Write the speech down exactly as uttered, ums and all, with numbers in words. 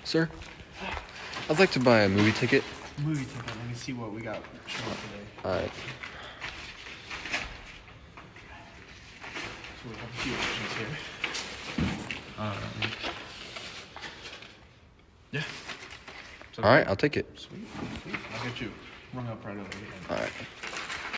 Sir, I'd like to buy a movie ticket. Movie ticket. Let me see what we got showing today. All right. So we have a few options here. Um, yeah. So All right, I'll take it. Sweet, sweet. I'll get you rung up right over here. All right.